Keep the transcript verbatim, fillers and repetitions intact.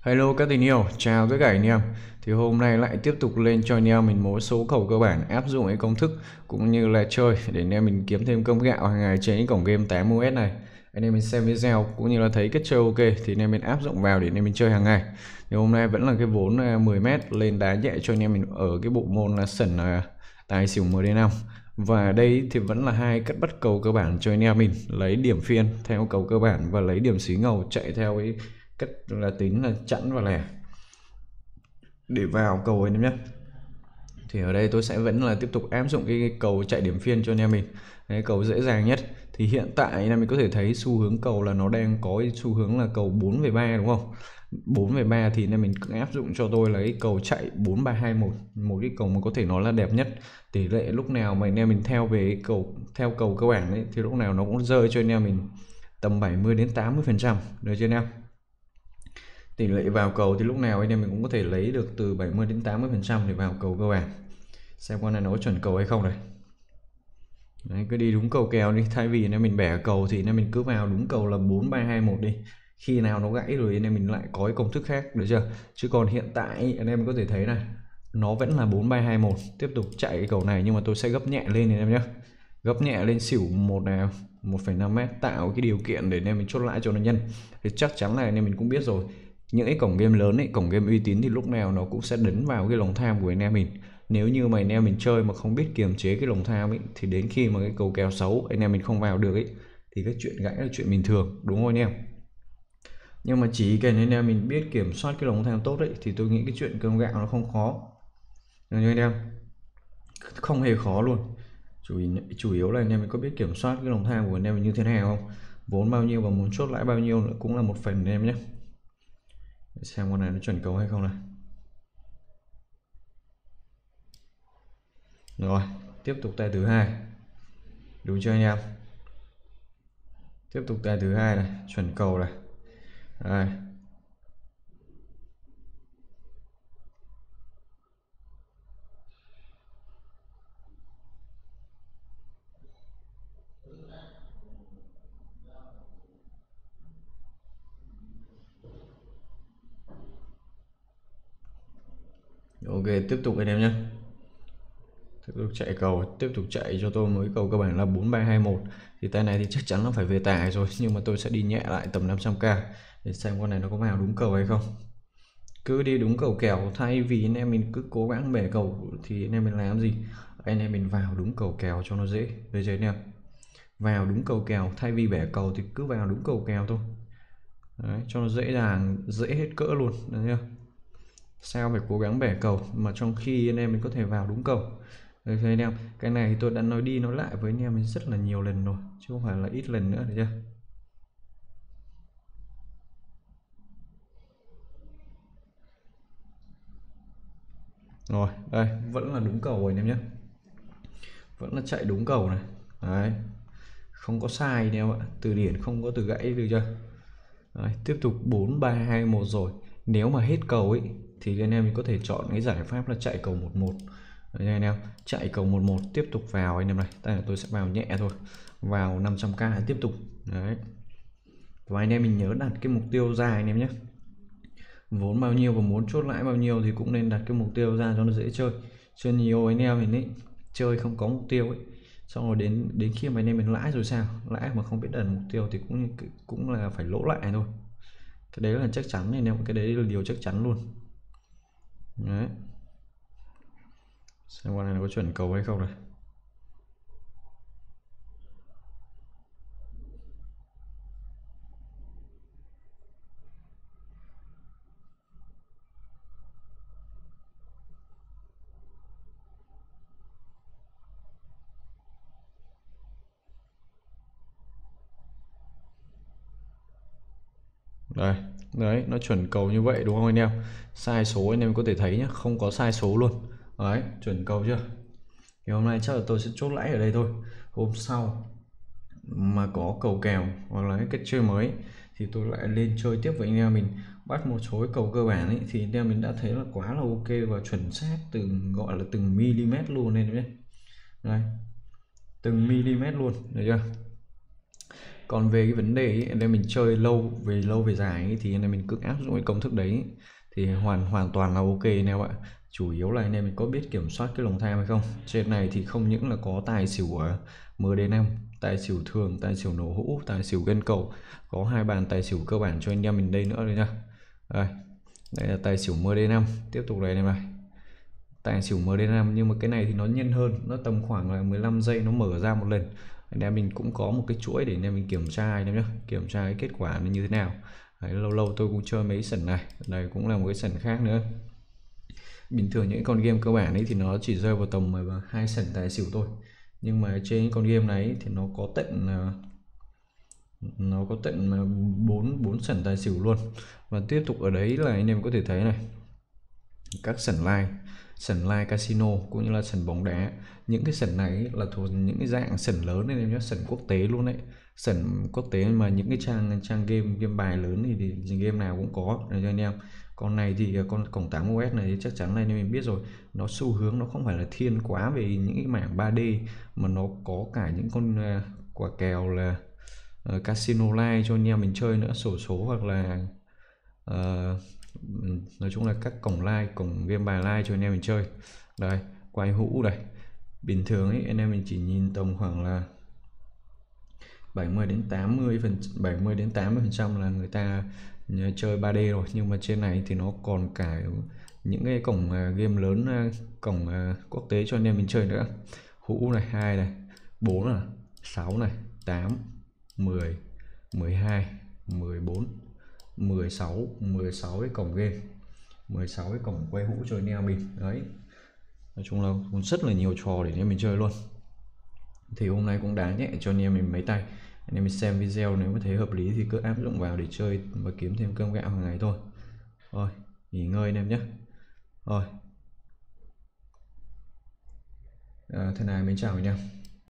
Hello các tình yêu, chào tất cả anh em. Thì hôm nay lại tiếp tục lên cho anh em mình một số cầu cơ bản áp dụng cái công thức cũng như là chơi để anh em mình kiếm thêm công gạo hàng ngày trên những cổng game tám U S này. Anh em mình xem video cũng như là thấy cách chơi ok thì anh em mình áp dụng vào để anh em mình chơi hàng ngày. Thì hôm nay vẫn là cái vốn mười mét lên đá nhẹ cho anh em mình ở cái bộ môn là sẩn tài xỉu M D năm. Và đây thì vẫn là hai cách bắt cầu cơ bản cho anh em mình lấy điểm phiên theo cầu cơ bản và lấy điểm xí ngầu chạy theo cái cách là tính là chẵn và lẻ để vào cầu anh em nhé. Thì ở đây tôi sẽ vẫn là tiếp tục áp dụng cái cầu chạy điểm phiên cho anh em mình, cái cầu dễ dàng nhất. Thì hiện tại anh em mình có thể thấy xu hướng cầu là nó đang có xu hướng là cầu bốn về ba đúng không? bốn về ba thì anh em mình áp dụng cho tôi lấy cầu chạy bốn ba hai một, một cái cầu mà có thể nói là đẹp nhất. Tỷ lệ lúc nào mà anh em mình theo về cầu theo cầu cơ bản ấy thì lúc nào nó cũng rơi cho anh em mình tầm bảy mươi đến tám mươi phần trăm, được chưa anh em? Tỷ lệ vào cầu thì lúc nào anh em mình cũng có thể lấy được từ bảy mươi đến tám mươi phần trăm để vào cầu cơ bản. Xem con này nó có chuẩn cầu hay không này. Đấy, cứ đi đúng cầu kèo đi, thay vì anh em mình bẻ cầu thì anh em mình cứ vào đúng cầu là bốn ba hai một đi. Khi nào nó gãy rồi anh em mình lại có cái công thức khác, được chưa? Chứ còn hiện tại anh em có thể thấy này, nó vẫn là bốn ba hai một, tiếp tục chạy cái cầu này nhưng mà tôi sẽ gấp nhẹ lên anh em nhé. Gấp nhẹ lên xỉu một nào một phẩy năm mét, tạo cái điều kiện để anh em mình chốt lãi cho nó nhân. Thì chắc chắn là anh em mình cũng biết rồi, những cái cổng game lớn ấy, cổng game uy tín thì lúc nào nó cũng sẽ đánh vào cái lòng tham của anh em mình. Nếu như mà anh em mình chơi mà không biết kiềm chế cái lòng tham ấy thì đến khi mà cái cầu kèo xấu anh em mình không vào được ấy thì cái chuyện gãy là chuyện bình thường, đúng không anh em? Nhưng mà chỉ cần anh em mình biết kiểm soát cái lòng tham tốt ấy thì tôi nghĩ cái chuyện cơm gạo nó không khó, được chưa anh em? Không hề khó luôn. chủ, chủ yếu là anh em mình có biết kiểm soát cái lòng tham của anh em mình như thế nào không, vốn bao nhiêu và muốn chốt lãi bao nhiêu nữa cũng là một phần anh em nhé. Để xem con này nó chuẩn cầu hay không này. Rồi tiếp tục tay thứ hai, đúng chưa anh em? Tiếp tục tay thứ hai này, chuẩn cầu này. Đây. Ok, tiếp tục anh em nhé. Tiếp tục chạy cầu, tiếp tục chạy cho tôi mới cầu cơ bản là bốn ba hai một. Thì tay này thì chắc chắn nó phải về tài rồi, nhưng mà tôi sẽ đi nhẹ lại tầm năm trăm k để xem con này nó có vào đúng cầu hay không. Cứ đi đúng cầu kèo, thay vì anh em mình cứ cố gắng bẻ cầu thì anh em mình làm gì? Anh em mình vào đúng cầu kèo cho nó dễ, được chưa anh em? Vào đúng cầu kèo, thay vì bẻ cầu thì cứ vào đúng cầu kèo thôi. Đấy, cho nó dễ dàng, dễ hết cỡ luôn, được chưa? Sao phải cố gắng bẻ cầu mà trong khi anh em mình có thể vào đúng cầu. Được chưa anh em? Cái này tôi đã nói đi nói lại với anh em mình rất là nhiều lần rồi, chứ không phải là ít lần nữa, được chưa? Rồi, đây, vẫn là đúng cầu rồi anh em nhé. Vẫn là chạy đúng cầu này. Đấy, không có sai anh em ạ, từ điển không có từ gãy, được chưa? Đấy, tiếp tục bốn ba hai một rồi. Nếu mà hết cầu ấy thì anh em mình có thể chọn cái giải pháp là chạy cầu một một. Đấy anh em, chạy cầu một một tiếp tục vào anh em này. Đây là tôi sẽ vào nhẹ thôi, vào năm trăm k tiếp tục. Đấy, và anh em mình nhớ đặt cái mục tiêu ra anh em nhé. Vốn bao nhiêu và muốn chốt lãi bao nhiêu thì cũng nên đặt cái mục tiêu ra cho nó dễ chơi. Chứ nhiều anh em mình ấy chơi không có mục tiêu ấy, xong rồi đến đến khi mà anh em mình lãi rồi sao, lãi mà không biết đặt mục tiêu thì cũng cũng là phải lỗ lại thôi. Cái đấy là chắc chắn anh em, cái đấy là điều chắc chắn luôn. Đấy, xem con này có chuẩn cầu hay không này. Đây, đấy, nó chuẩn cầu như vậy đúng không anh em? Sai số anh em có thể thấy nhá, không có sai số luôn. Đấy, chuẩn cầu chưa? Thì hôm nay chắc là tôi sẽ chốt lãi ở đây thôi. Hôm sau mà có cầu kèo hoặc là cái cách chơi mới thì tôi lại lên chơi tiếp với anh em mình, bắt một số cầu cơ bản ấy thì anh em mình đã thấy là quá là ok và chuẩn xác, từng gọi là từng mm luôn nên nhé. Đây, từng mm luôn, được chưa? Còn về cái vấn đề ấy, anh em mình chơi lâu về lâu về dài ấy, thì anh em mình cứ áp dụng cái công thức đấy thì hoàn hoàn toàn là ok anh em ạ. Chủ yếu là anh em mình có biết kiểm soát cái lòng tham hay không. Trên này thì không những là có tài xỉu ở em đê năm, tài xỉu thường, tài xỉu nổ hũ, tài xỉu gân cầu, có hai bàn tài xỉu cơ bản cho anh em mình đây nữa rồi nha. Đây, đây là tài xỉu em đê năm, tiếp tục đây em này, tài xỉu em đê năm, nhưng mà cái này thì nó nhanh hơn, nó tầm khoảng là mười lăm giây nó mở ra một lần. Anh em mình cũng có một cái chuỗi để anh em mình kiểm tra anh em nhé, kiểm tra cái kết quả nó như thế nào. Đấy, lâu lâu tôi cũng chơi mấy sẩn này, đây cũng là một cái sẩn khác nữa. Bình thường những con game cơ bản ấy thì nó chỉ rơi vào tầm hai sẩn tài xỉu thôi, nhưng mà trên con game này thì nó có tận nó có tận bốn bốn sẩn tài xỉu luôn. Và tiếp tục ở đấy là anh em có thể thấy này, các sẩn live, sẩn live casino cũng như là sẩn bóng đá. Những cái sẩn này là thuộc những cái dạng sẩn lớn nên em nhé, sẩn quốc tế luôn đấy, sẩn quốc tế mà những cái trang trang game game bài lớn thì, thì game nào cũng có để cho anh em. Con này thì con cổng tám ô ét này thì chắc chắn là anh em biết rồi, nó xu hướng nó không phải là thiên quá về những cái mảng ba D, mà nó có cả những con uh, quả kèo là uh, casino live cho anh em mình chơi nữa, xổ số hoặc là uh, nói chung là các cổng live, cổng game bài live cho anh em mình chơi. Đây, quay hũ đây, bình thường ấy anh em mình chỉ nhìn tầm khoảng là bảy mươi đến tám mươi phần bảy mươi đến tám mươi phần trăm là người ta chơi ba D rồi, nhưng mà trên này thì nó còn cả những cái cổng game lớn, cổng quốc tế cho anh em mình chơi nữa. Hũ này, hai này, bốn này, sáu này, tám, mười, mười hai, mười bốn, mười sáu, mười sáu cái cổng game, mười sáu cái cổng quay hũ cho anh em mình. Đấy, nói chung là rất là nhiều trò để anh em mình chơi luôn. Thì hôm nay cũng đá nhẹ cho anh em mình mấy tay. Anh em mình xem video nếu mà thấy hợp lý thì cứ áp dụng vào để chơi và kiếm thêm cơm gạo hàng ngày thôi. Rồi, nghỉ ngơi anh em nhé. Rồi, à, thế này mình chào anh em.